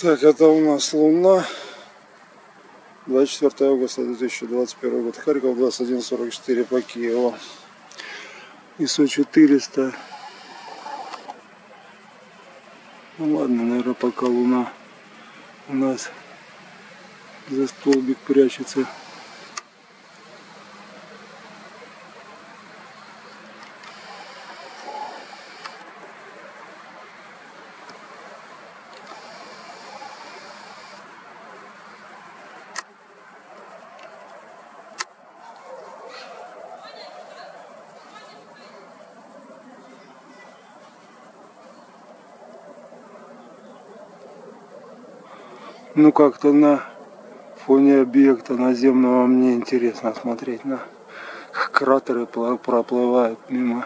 Так, это у нас Луна. 24 августа 2021 год. Харьков, 21:44 по Киеву. ИСО 400. Ну ладно, наверное, пока Луна у нас за столбик прячется. Ну как-то на фоне объекта наземного мне интересно смотреть на кратеры проплывают мимо.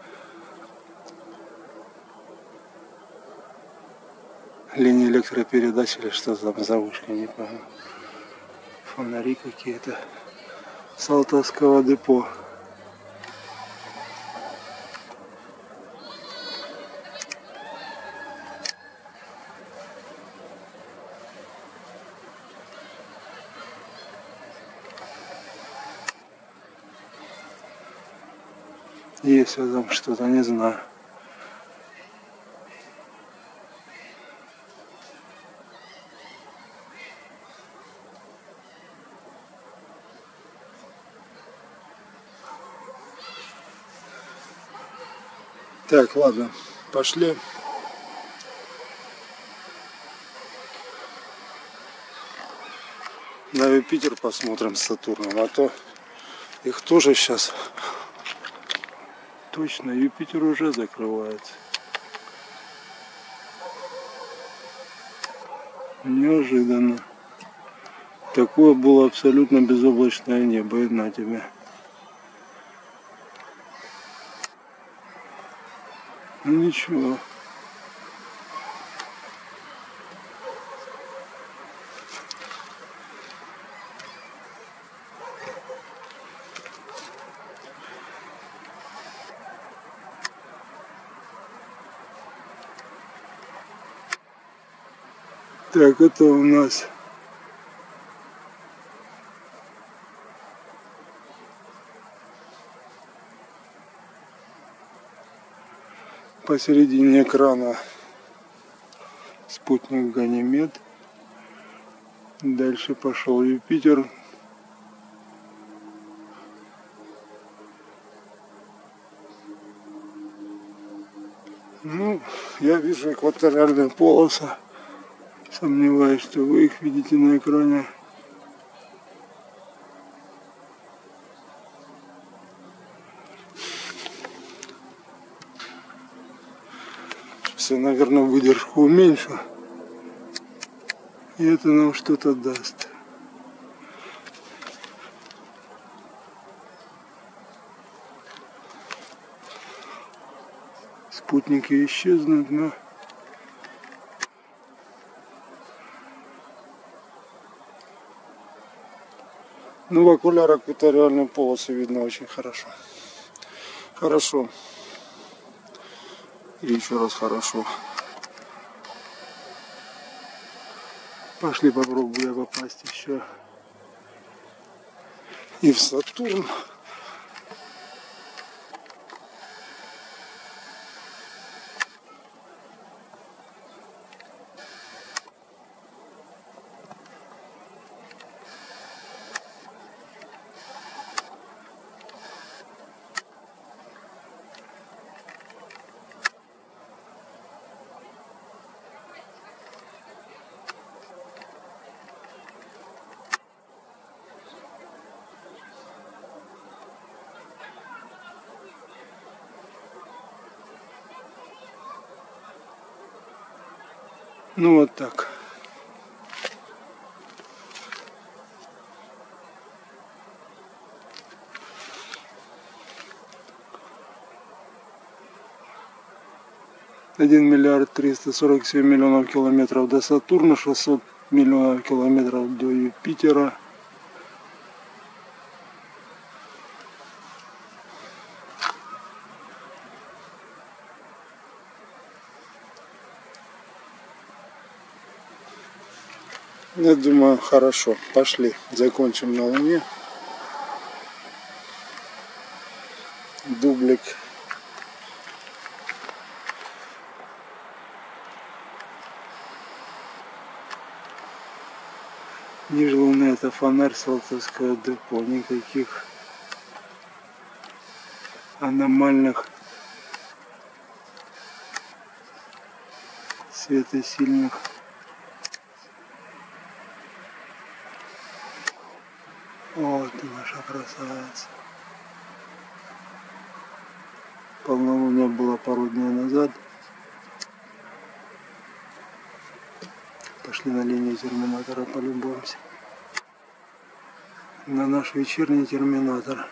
Линии электропередач или что там за вышкой, не понял. Фонари какие-то с Алтавского депо. Есть там что-то, не знаю. Так, ладно, пошли. На Юпитер посмотрим с Сатурном, а то их тоже сейчас точно Юпитер уже закрывается. Неожиданно. Такое было абсолютно безоблачное небо, и на тебе. Ну ничего. Так, это у нас посередине экрана спутник Ганимед. Дальше пошел Юпитер. Ну, я вижу экваториальные полосы. Сомневаюсь, что вы их видите на экране. Сейчас я, наверное, выдержку уменьшу. И это нам что-то даст. Спутники исчезнут, но... Ну, в окулярах экваториальные полосы видно очень хорошо. Хорошо. И еще раз хорошо. Пошли попробуем попасть еще и в Сатурн. Ну вот так. $1 миллиард 347 миллионов километров до Сатурна, 600 миллионов километров до Юпитера. Я думаю, хорошо. Пошли, закончим на Луне. Дублик. Ниже Луны это фонарь, Салтовское депо. Никаких аномальных светосильных вот и наша красавица. Полнолуние было пару дней назад. Пошли на линию терминатора полюбуемся. На наш вечерний терминатор.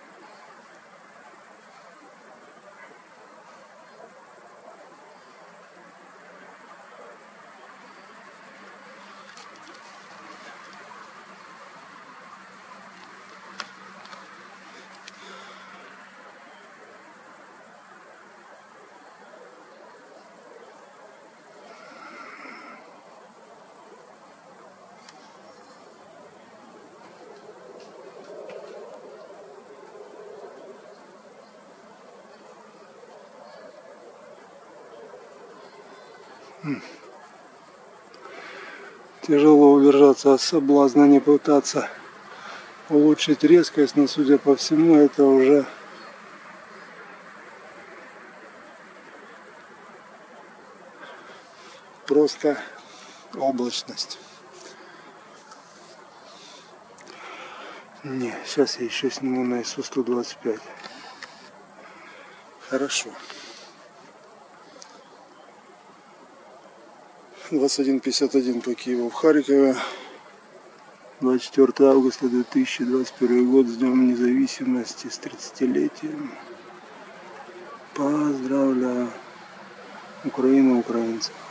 Тяжело удержаться от соблазна, не пытаться улучшить резкость, но судя по всему это уже просто облачность. Не, сейчас я еще сниму на ISO-125. Хорошо. 21:51 по Киеву в Харькове. 24 августа 2021 год, с Днем Независимости, с 30-летием. Поздравляю Украину, украинцев.